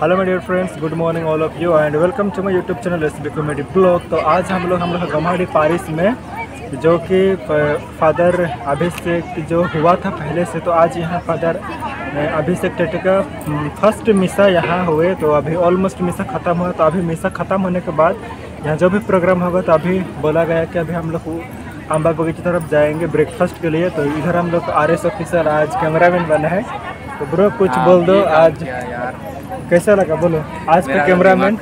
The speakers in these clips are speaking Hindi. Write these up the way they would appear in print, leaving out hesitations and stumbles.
Hello my dear friends, good morning all of you and welcome to my YouTube channel SB comedy vlog. तो आज हम लोग गम्हाड़ी पारिस में, जो कि फादर अभिषेक जो हुआ था पहले से, तो आज यहाँ फादर अभिषेक टेटे का फर्स्ट मिसा यहाँ हुए। तो अभी ऑलमोस्ट मिसा ख़त्म हुआ। तो अभी मिसा ख़त्म होने के बाद यहाँ जो भी प्रोग्राम होगा, तो अभी बोला गया कि अभी हम लोग अम्बा बगीचे की तरफ जाएंगे ब्रेकफास्ट के लिए। तो इधर हम लोग RS ऑफिसर आज कैमरामैन बना है। तो ब्रो कुछ बोल दो, आज कैसा लगा बोलो आज का कैमरामैन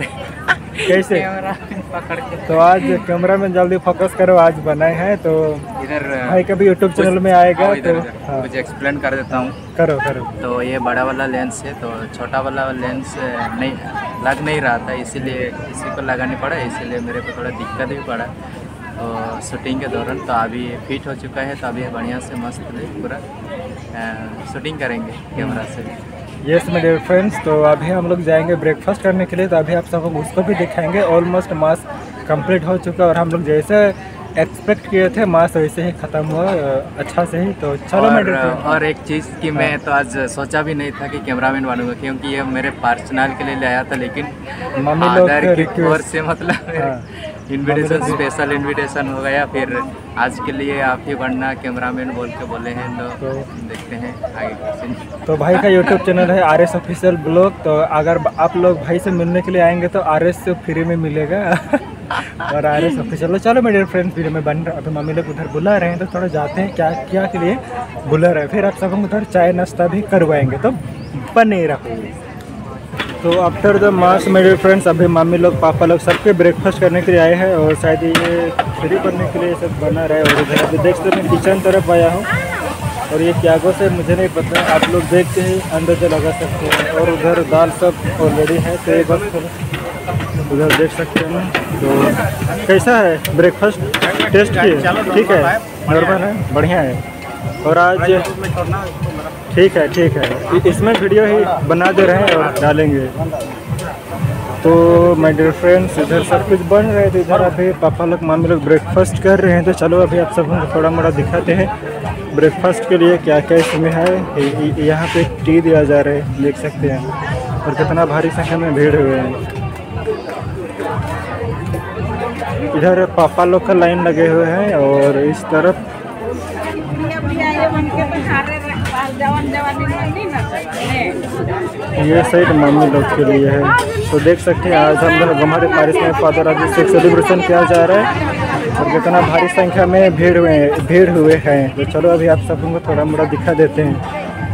कैसे पकड़ के। तो आज कैमरामैन जल्दी फोकस करो, आज बनाए हैं। तो इधर भाई कभी यूट्यूब चैनल में आएगा तो हाँ, कुछ एक्सप्लेन कर देता हूँ। करो करो। तो ये बड़ा वाला लेंस है, तो छोटा वाला लेंस नहीं लग नहीं रहा था, इसीलिए इसी को लगाने पड़ा। इसीलिए मेरे को थोड़ा दिक्कत भी पड़ा तो शूटिंग के दौरान। तो अभी फिट हो चुका है, तो अभी बढ़िया से मस्त पूरा शूटिंग करेंगे कैमरा से। यस माय डियर फ्रेंड्स, तो अभी हम लोग जाएंगे ब्रेकफास्ट करने के लिए। तो अभी आप सब उसको भी दिखाएंगे। ऑलमोस्ट मास कंप्लीट हो चुका और हम लोग जैसे एक्सपेक्ट किए थे मास वैसे ही ख़त्म हुआ, अच्छा से ही। तो चलो माय डियर फ्रेंड्स, और एक चीज़ कि मैं तो आज सोचा भी नहीं था कि कैमरामैन बनूंगा, क्योंकि ये मेरे पर्सनल के लिए ले आया था। लेकिन मम्मी लोग फादर की रिक्वेस्ट ओर से मतलब इनविटेशन, स्पेशल इनविटेशन हो गया। फिर आज के लिए आप ही बनना कैमरामैन बोल के बोले हैं। तो देखते हैं आगे। तो भाई का यूट्यूब चैनल है RS ऑफिशियल ब्लॉग। तो अगर आप लोग भाई से मिलने के लिए आएंगे तो RS से फ्री में मिलेगा और RS ऑफिशियल। चलो मेरे फ्रेंड्स, वीडियो में बन रहा। अभी मम्मी लोग उधर बुला रहे हैं, तो थोड़ा जाते हैं क्या क्या के लिए बुला रहे हैं। फिर आप सब उधर चाय नाश्ता भी करवाएंगे, तो बने रहो। तो आफ्टर द मास मेरे फ्रेंड्स, अभी मम्मी लोग पापा लोग सबके ब्रेकफास्ट करने के लिए आए हैं और शायद ये फ्री करने के लिए सब बना रहे हैं। और इधर अभी देख सकते मैं किचन तरफ आया हूँ और ये क्या से मुझे नहीं पता, आप लोग देख के ही अंदाजा लगा सकते हैं। और उधर दाल सब ऑलरेडी है, तो एक बार उधर देख सकते हैं। तो कैसा है ब्रेकफास्ट, टेस्ट की ठीक है, नॉर्मल है, बढ़िया है। और आज ठीक है, इसमें वीडियो ही बना दे रहे हैं और डालेंगे। तो माय डियर फ्रेंड्स, इधर सब कुछ बन रहे थे। इधर अभी पापा लोग मम्मी लोग ब्रेकफास्ट कर रहे हैं। तो चलो अभी आप सब थोड़ा मोड़ा दिखाते हैं ब्रेकफास्ट के लिए क्या क्या इसमें है। यहाँ पे टी दिया जा रहा है, देख सकते हैं। और कितना भारी संख्या में भीड़ हुए हैं। इधर पापा लोग का लाइन लगे हुए हैं और इस तरफ ये साइड मम्मी लोग के लिए है। तो देख सकते हैं आज हम लोग हमारे पारिस में फादर अभिषेक सेलिब्रेशन किया जा रहा है और कितना भारी संख्या में भीड़ हुए हैं। तो चलो अभी आप सबको थोड़ा मोड़ा दिखा देते हैं।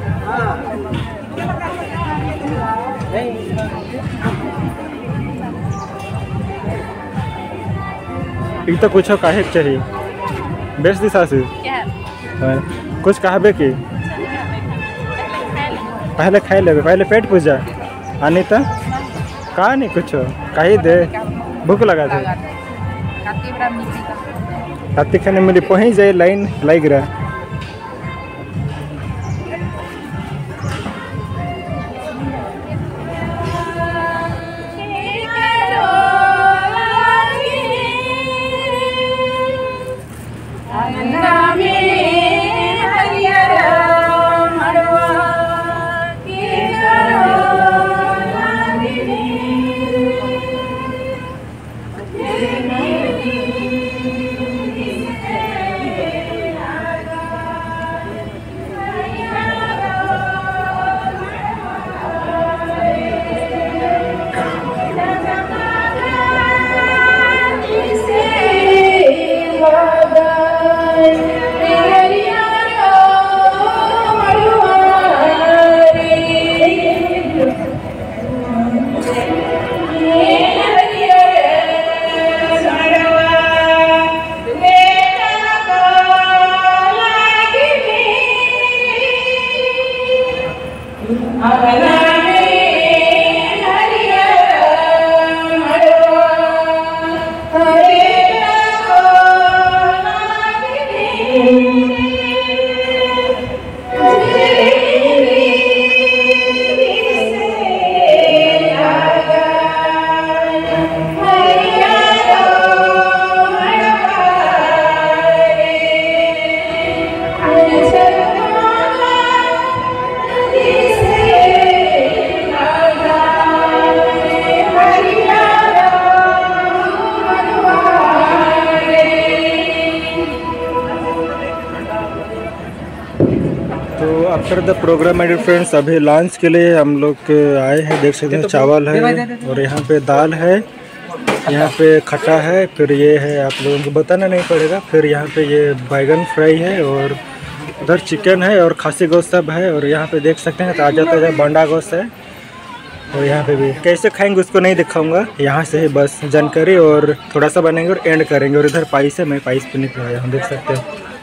ये तो कुछ काहे चाहिए बेस्ट दिशा से कुछ कहबे की पहले खाई ले, पहले पेट पूजा आनी तो कहा नहीं कुछ कही दे, भूख लगा थे हाथी खाने मिली पहुँच जाए, लाइन लग रहा। तो आफ्टर द प्रोग्राम मेरे फ्रेंड्स अभी लंच के लिए हम लोग आए हैं। देख सकते हैं चावल है और यहाँ पे दाल है, यहाँ पे खट्टा है, फिर ये है आप लोगों को बताना नहीं पड़ेगा। फिर यहाँ पे ये बैगन फ्राई है और उधर चिकन है और खासी गोश्त सब है। और यहाँ पे देख सकते हैं ताज़ा ताज़ा बंडा गोश्त है। और यहाँ पे भी कैसे खाएंगे उसको नहीं दिखाऊंगा, यहाँ से ही बस जानकारी और थोड़ा सा बनेंगे और एंड करेंगे। और इधर पाइस है, मैं पाइस पे निकला हूँ, देख सकते हैं।